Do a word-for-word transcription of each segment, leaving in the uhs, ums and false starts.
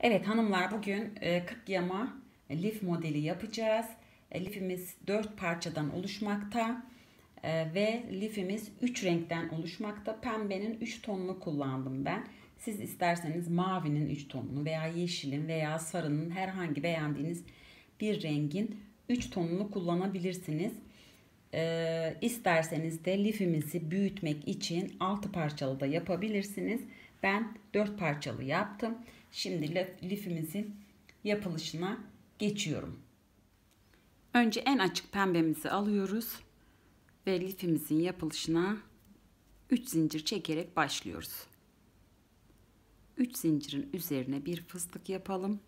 Evet hanımlar, bugün e, kırk yama lif modeli yapacağız. E, Lifimiz dört parçadan oluşmakta e, ve lifimiz üç renkten oluşmakta. Pembenin üç tonunu kullandım ben. Siz isterseniz mavinin üç tonunu veya yeşilin veya sarının herhangi beğendiğiniz bir rengin üç tonunu kullanabilirsiniz. E, isterseniz de lifimizi büyütmek için altı parçalı da yapabilirsiniz. Ben dört parçalı yaptım. Şimdi lifimizin yapılışına geçiyorum. Önce en açık pembemizi alıyoruz ve lifimizin yapılışına üç zincir çekerek başlıyoruz. üç zincirin üzerine bir fıstık yapalım.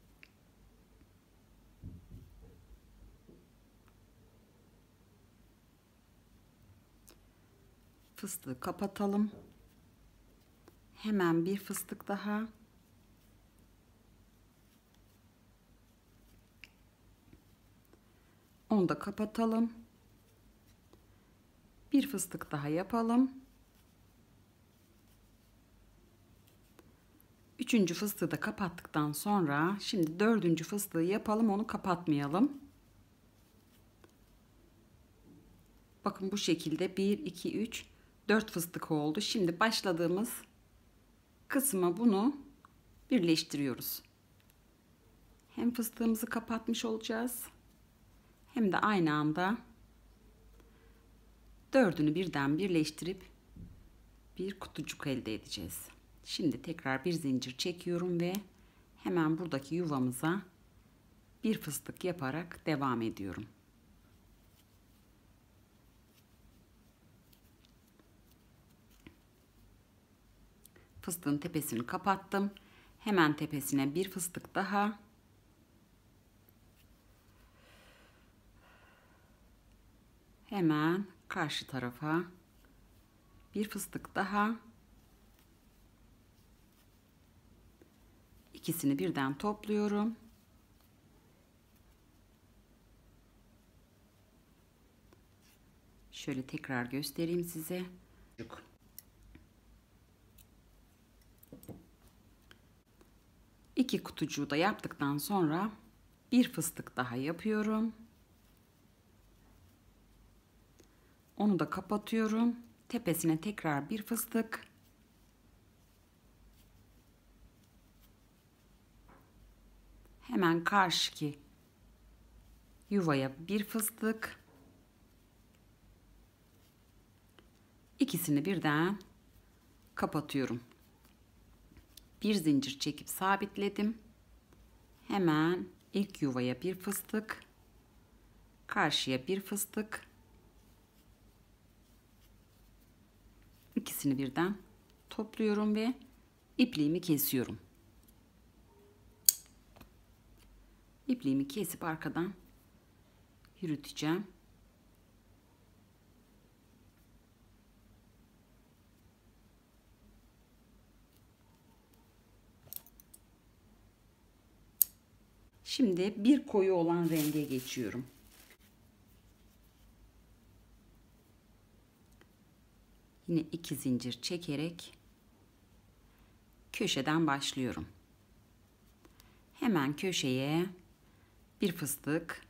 Fıstığı kapatalım. Hemen bir fıstık daha. Onu da kapatalım. Bir fıstık daha yapalım. Üçüncü fıstığı da kapattıktan sonra şimdi dördüncü fıstığı yapalım, onu kapatmayalım. Bakın bu şekilde bir, iki, üç, dört fıstık oldu. Şimdi başladığımız kısma bunu birleştiriyoruz. Hem fıstığımızı kapatmış olacağız, hem de aynı anda dördünü birden birleştirip bir kutucuk elde edeceğiz. Şimdi tekrar bir zincir çekiyorum ve hemen buradaki yuvamıza bir fıstık yaparak devam ediyorum. Fıstığın tepesini kapattım. Hemen tepesine bir fıstık daha. Hemen karşı tarafa bir fıstık daha. İkisini birden topluyorum. Şöyle tekrar göstereyim size. İki kutucuğu da yaptıktan sonra bir fıstık daha yapıyorum. Onu da kapatıyorum. Tepesine tekrar bir fıstık. Hemen karşıki yuvaya bir fıstık. İkisini birden kapatıyorum. Bir zincir çekip sabitledim. Hemen ilk yuvaya bir fıstık. Karşıya bir fıstık. İkisini birden topluyorum ve ipliğimi kesiyorum. İpliğimi kesip arkadan yürüteceğim. Şimdi bir koyu olan renge geçiyorum. Yine iki zincir çekerek köşeden başlıyorum. Hemen köşeye bir fıstık,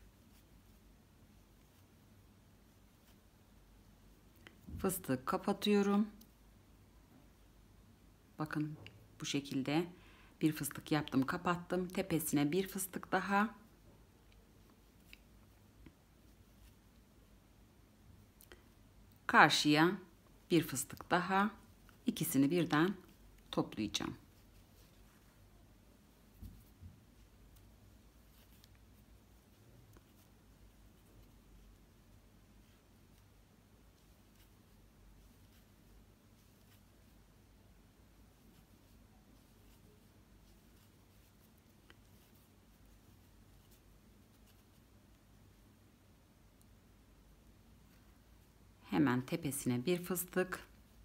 fıstık kapatıyorum. Bakın bu şekilde bir fıstık yaptım, kapattım. Tepesine bir fıstık daha. Karşıya bir fıstık daha. İkisini birden toplayacağım. Hemen tepesine bir fıstık.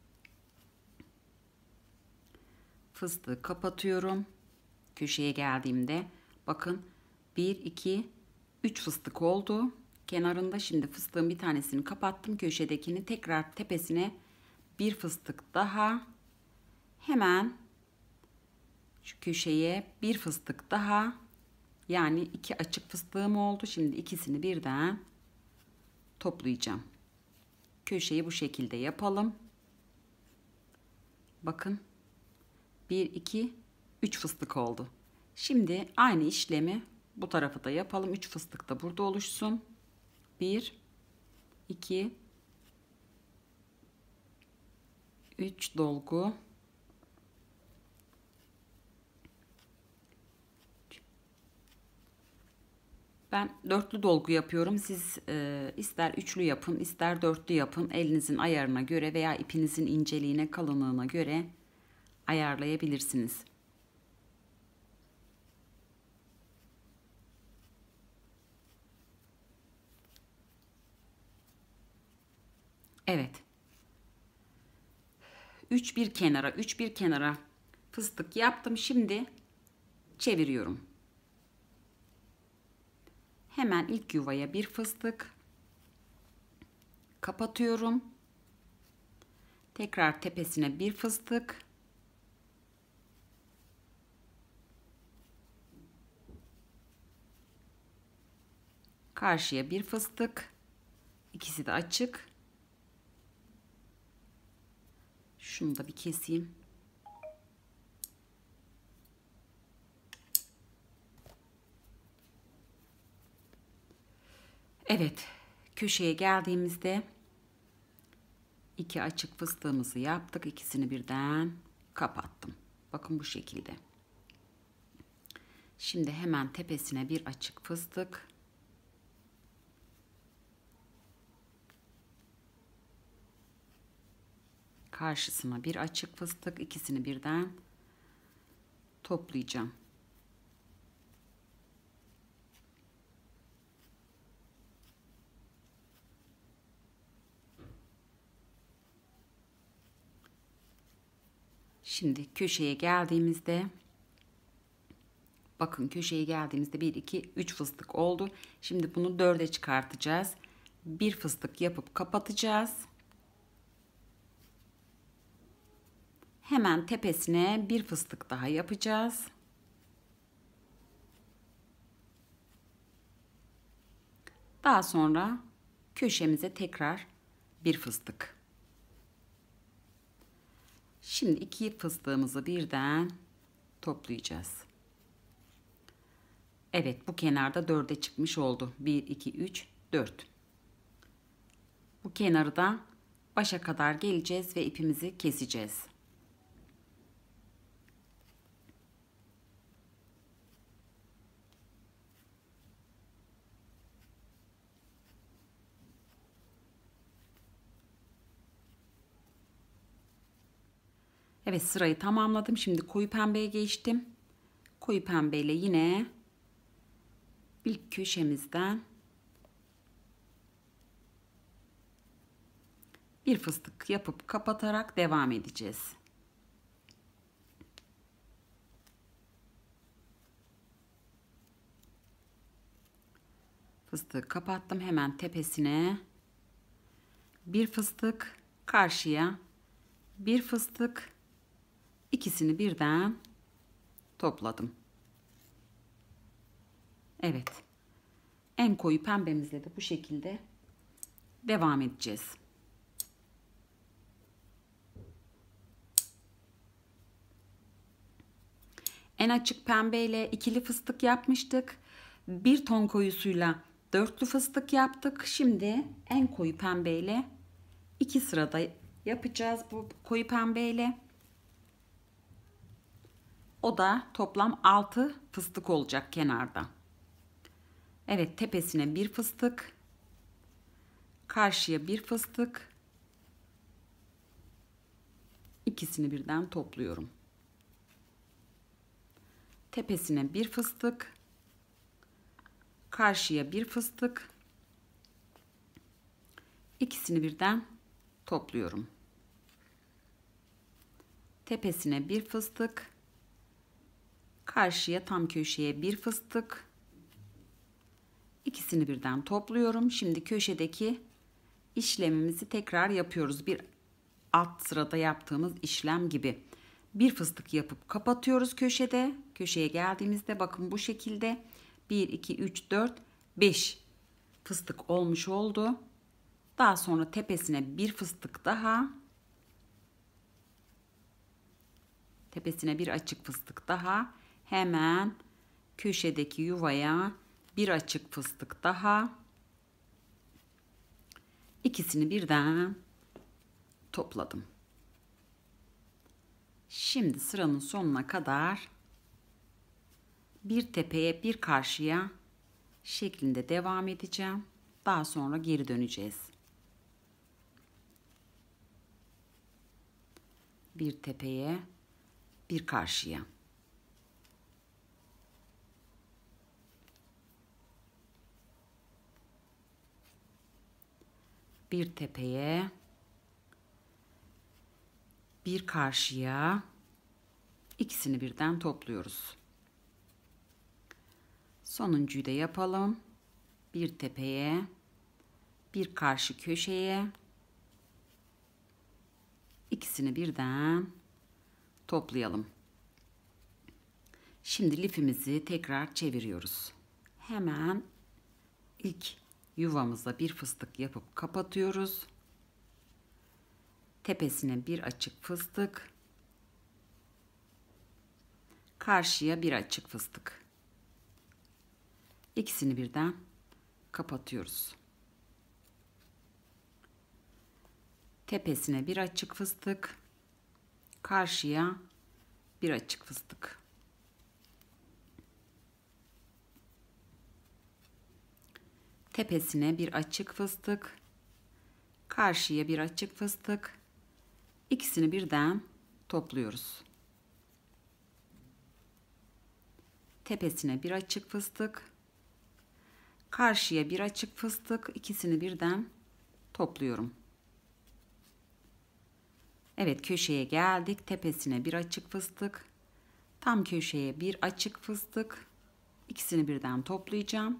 Fıstığı kapatıyorum. Köşeye geldiğimde bakın bir, iki, üç fıstık oldu. Kenarında şimdi fıstığın bir tanesini kapattım. Köşedekini tekrar tepesine bir fıstık daha. Hemen Şu köşeye bir fıstık daha, yani iki açık fıstığım oldu. Şimdi ikisini birden toplayacağım. Köşeyi bu şekilde yapalım. Bakın, bir iki üç fıstık oldu. Şimdi aynı işlemi bu tarafa da yapalım. üç fıstık da burada oluşsun. bir iki üç dolgu. Ben dörtlü dolgu yapıyorum. Siz e, ister üçlü yapın, ister dörtlü yapın. Elinizin ayarına göre veya ipinizin inceliğine, kalınlığına göre ayarlayabilirsiniz. Evet. üç bir kenara, üç bir kenara fıstık yaptım. Şimdi çeviriyorum. Hemen ilk yuvaya bir fıstık kapatıyorum. Tekrar tepesine bir fıstık. Karşıya bir fıstık. İkisi de açık. Şunu da bir keseyim. Evet, köşeye geldiğimizde iki açık fıstığımızı yaptık. İkisini birden kapattım. Bakın bu şekilde. Şimdi hemen tepesine bir açık fıstık. Karşısına bir açık fıstık. İkisini birden toplayacağım. Şimdi köşeye geldiğimizde, bakın köşeye geldiğimizde bir iki üç fıstık oldu. Şimdi bunu dörde çıkartacağız. Bir fıstık yapıp kapatacağız. Hemen tepesine bir fıstık daha yapacağız. Daha sonra köşemize tekrar bir fıstık. Şimdi iki fıstığımızı birden toplayacağız. Evet, bu kenarda dörde çıkmış oldu. bir iki üç dört. Bu kenarı da başa kadar geleceğiz ve ipimizi keseceğiz. Evet, sırayı tamamladım. Şimdi koyu pembeye geçtim. Koyu pembeyle yine ilk köşemizden bir fıstık yapıp kapatarak devam edeceğiz. Fıstığı kapattım. Hemen tepesine bir fıstık, karşıya bir fıstık, ikisini birden topladım. Evet. En koyu pembemizle de bu şekilde devam edeceğiz. En açık pembeyle ikili fıstık yapmıştık. Bir ton koyusuyla dörtlü fıstık yaptık. Şimdi en koyu pembeyle iki sırada yapacağız bu koyu pembeyle. O da toplam altı fıstık olacak kenarda. Evet, tepesine bir fıstık, karşıya bir fıstık, ikisini birden topluyorum. Tepesine bir fıstık, karşıya bir fıstık, ikisini birden topluyorum. Tepesine bir fıstık, karşıya tam köşeye bir fıstık, ikisini birden topluyorum. Şimdi köşedeki işlemimizi tekrar yapıyoruz. Bir alt sırada yaptığımız işlem gibi. Bir fıstık yapıp kapatıyoruz köşede. Köşeye geldiğimizde bakın bu şekilde bir, iki, üç, dört, beş fıstık olmuş oldu. Daha sonra tepesine bir fıstık daha. Tepesine bir açık fıstık daha. Hemen köşedeki yuvaya bir açık fıstık daha. İkisini birden topladım. Şimdi sıranın sonuna kadar bir tepeye bir karşıya şeklinde devam edeceğim. Daha sonra geri döneceğiz. Bir tepeye bir karşıya. Bir tepeye bir karşıya, ikisini birden topluyoruz. Sonuncuyu da yapalım. Bir tepeye bir karşı köşeye, ikisini birden toplayalım. Şimdi lifimizi tekrar çeviriyoruz. Hemen ilk yuvamıza bir fıstık yapıp kapatıyoruz. Tepesine bir açık fıstık. Karşıya bir açık fıstık. İkisini birden kapatıyoruz. Tepesine bir açık fıstık. Karşıya bir açık fıstık. Tepesine bir açık fıstık. Karşıya bir açık fıstık. İkisini birden topluyoruz. Tepesine bir açık fıstık. Karşıya bir açık fıstık. İkisini birden topluyorum. Evet, köşeye geldik. Tepesine bir açık fıstık. Tam köşeye bir açık fıstık. İkisini birden toplayacağım.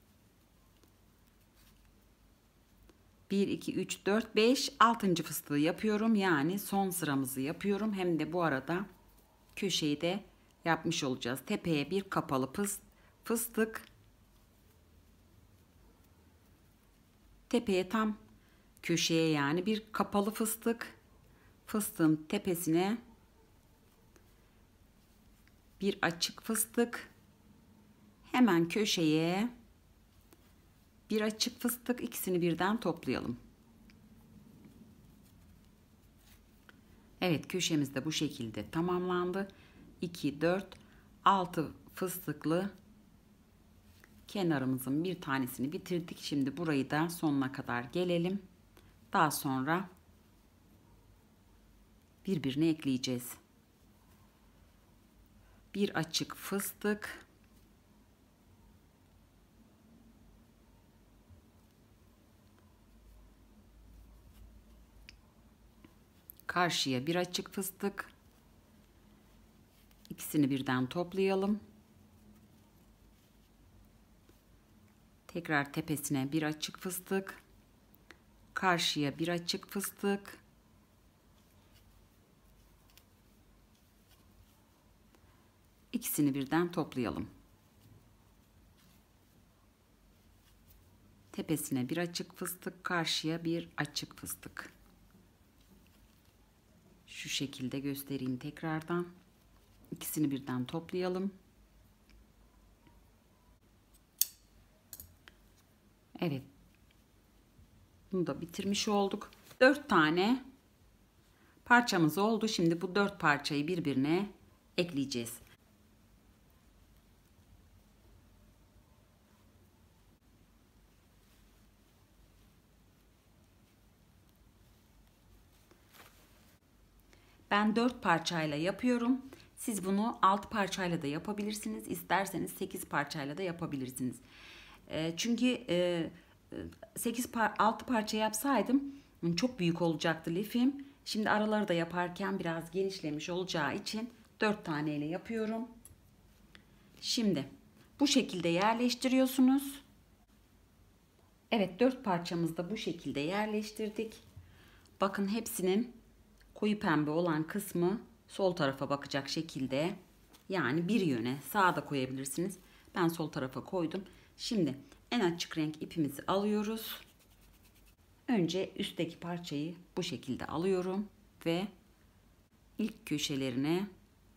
bir, iki, üç, dört, beş, altıncı fıstığı yapıyorum. Yani son sıramızı yapıyorum. Hem de bu arada köşeyi de yapmış olacağız. Tepeye bir kapalı fıstık. Tepeye tam köşeye yani bir kapalı fıstık. Fıstığın tepesine bir açık fıstık. Hemen köşeye bir açık fıstık, ikisini birden toplayalım. Evet, köşemiz de bu şekilde tamamlandı. iki, dört, altı fıstıklı kenarımızın bir tanesini bitirdik. Şimdi burayı da sonuna kadar gelelim. Daha sonra birbirine ekleyeceğiz. Bir açık fıstık. Karşıya bir açık fıstık. İkisini birden toplayalım. Tekrar tepesine bir açık fıstık. Karşıya bir açık fıstık. İkisini birden toplayalım. Tepesine bir açık fıstık, karşıya bir açık fıstık. Şu şekilde göstereyim tekrardan. İkisini birden toplayalım. Evet. Bunu da bitirmiş olduk. dört tane parçamız oldu. Şimdi bu dört parçayı birbirine ekleyeceğiz. Ben dört parçayla yapıyorum. Siz bunu altı parçayla da yapabilirsiniz. İsterseniz sekiz parçayla da yapabilirsiniz. E, çünkü e, sekiz par altı parça yapsaydım çok büyük olacaktı lifim. Şimdi araları da yaparken biraz genişlemiş olacağı için dört taneyle yapıyorum. Şimdi bu şekilde yerleştiriyorsunuz. Evet, dört parçamızı da bu şekilde yerleştirdik. Bakın hepsinin koyu pembe olan kısmı sol tarafa bakacak şekilde, yani bir yöne sağa da koyabilirsiniz. Ben sol tarafa koydum. Şimdi en açık renk ipimizi alıyoruz. Önce üstteki parçayı bu şekilde alıyorum ve ilk köşelerine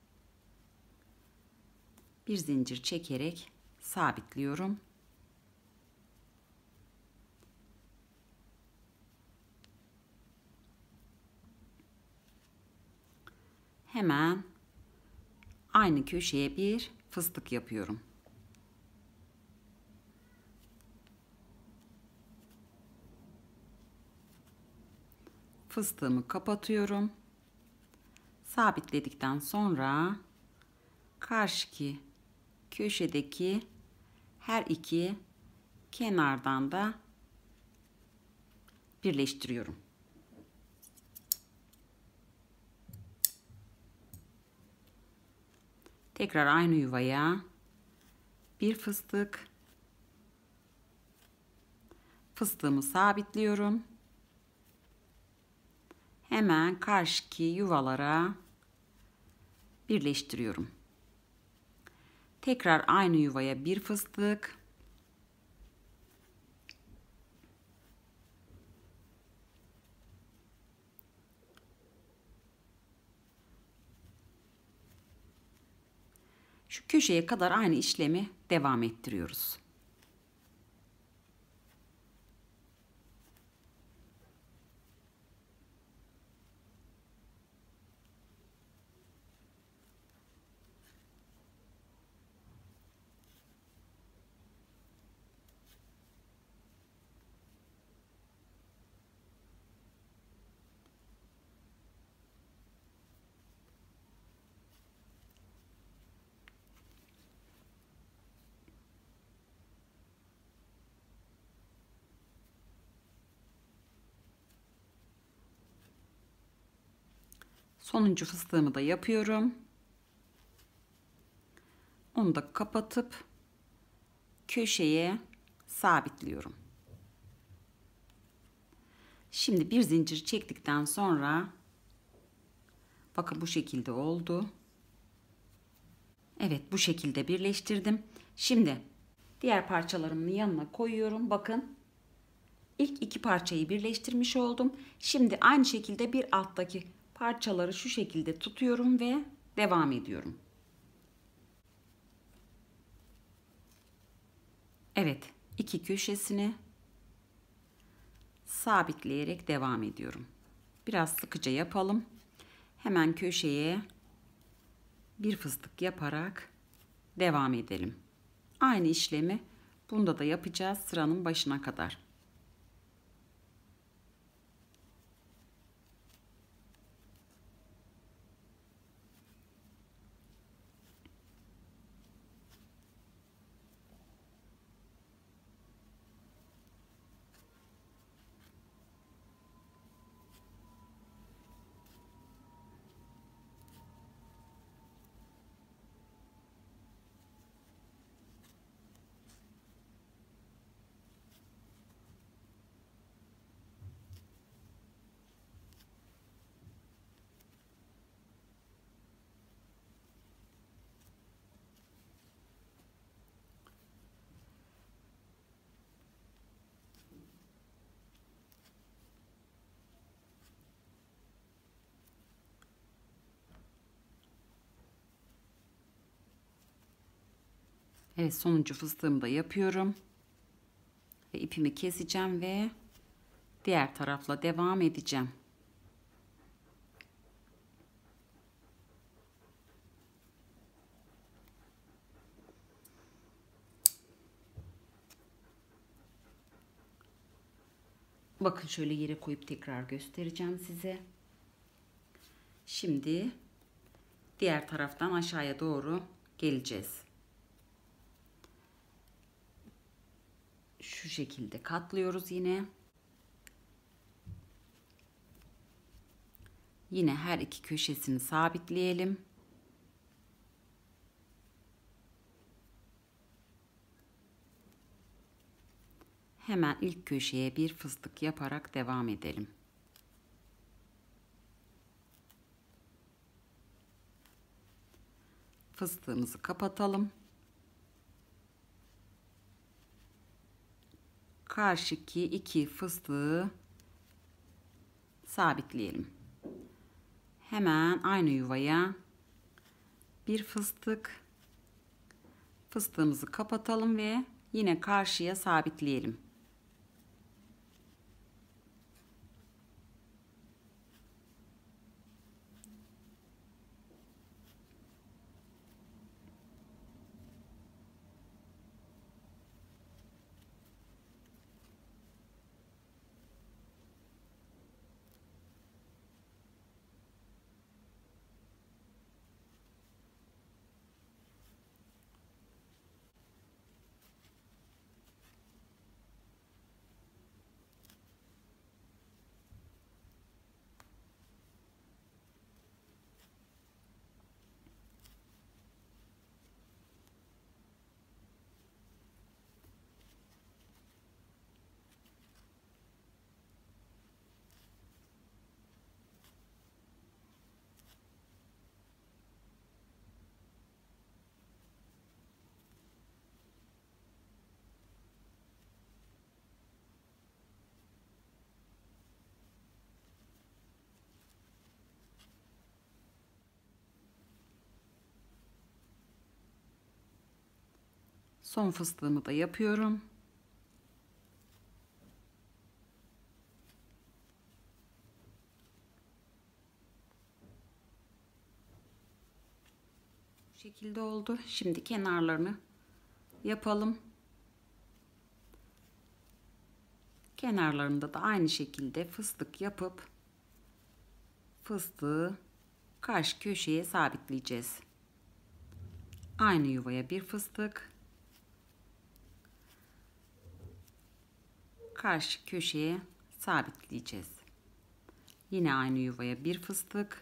bir zincir çekerek sabitliyorum. Hemen aynı köşeye bir fıstık yapıyorum. Fıstığımı kapatıyorum. Sabitledikten sonra karşıki köşedeki her iki kenardan da birleştiriyorum. Tekrar aynı yuvaya bir fıstık, fıstığımı sabitliyorum. Hemen karşıki yuvalara birleştiriyorum. Tekrar aynı yuvaya bir fıstık, şu köşeye kadar aynı işlemi devam ettiriyoruz. Sonuncu fıstığımı da yapıyorum. Onu da kapatıp köşeye sabitliyorum. Şimdi bir zincir çektikten sonra bakın bu şekilde oldu. Evet, bu şekilde birleştirdim. Şimdi diğer parçalarımın yanına koyuyorum. Bakın ilk iki parçayı birleştirmiş oldum. Şimdi aynı şekilde bir alttaki parçaları şu şekilde tutuyorum ve devam ediyorum. Evet, iki köşesini sabitleyerek devam ediyorum. Biraz sıkıca yapalım. Hemen köşeye bir fıstık yaparak devam edelim. Aynı işlemi bunda da yapacağız sıranın başına kadar. Evet, sonuncu fıstığımı da yapıyorum. Ve ipimi keseceğim ve diğer tarafla devam edeceğim. Bakın şöyle yere koyup tekrar göstereceğim size. Şimdi diğer taraftan aşağıya doğru geleceğiz. Şu şekilde katlıyoruz yine. Yine her iki köşesini sabitleyelim. Hemen ilk köşeye bir fıstık yaparak devam edelim. fıstığımızı kapatalım. Karşıki iki fıstığı sabitleyelim. Hemen aynı yuvaya bir fıstık, fıstığımızı kapatalım ve yine karşıya sabitleyelim. Son fıstığımı da yapıyorum. Bu şekilde oldu. Şimdi kenarlarını yapalım. Kenarlarında da aynı şekilde fıstık yapıp fıstığı karşı köşeye sabitleyeceğiz. Aynı yuvaya bir fıstık, karşı köşeye sabitleyeceğiz. Yine aynı yuvaya bir fıstık,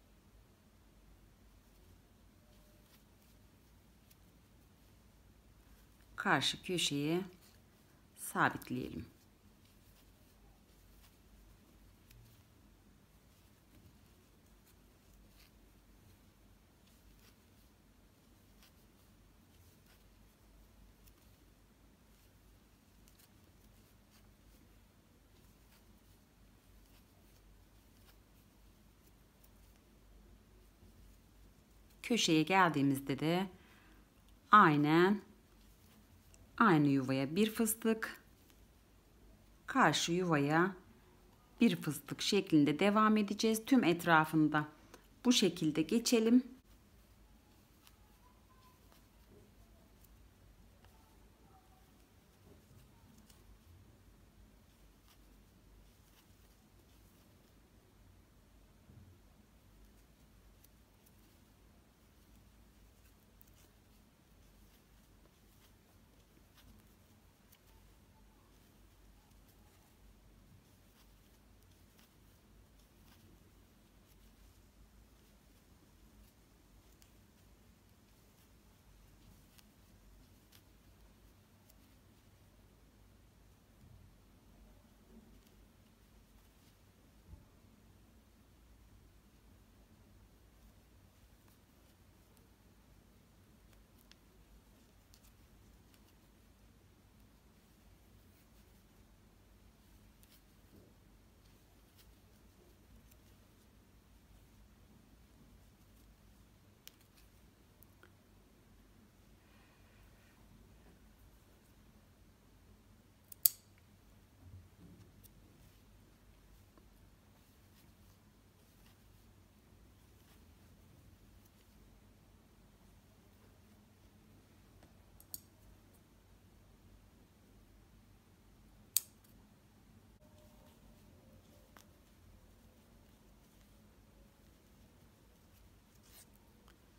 karşı köşeye sabitleyelim. Köşeye geldiğimizde de aynen aynı yuvaya bir fıstık, karşı yuvaya bir fıstık şeklinde devam edeceğiz. Tüm etrafında bu şekilde geçelim.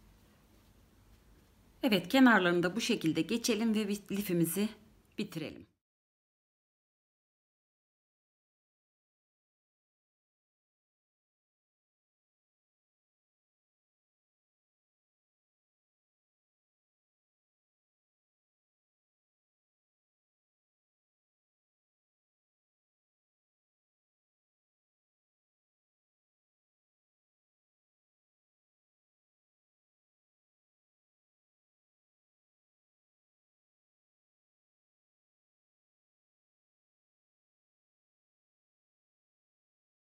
Evet, kenarlarını da bu şekilde geçelim ve lifimizi bitirelim.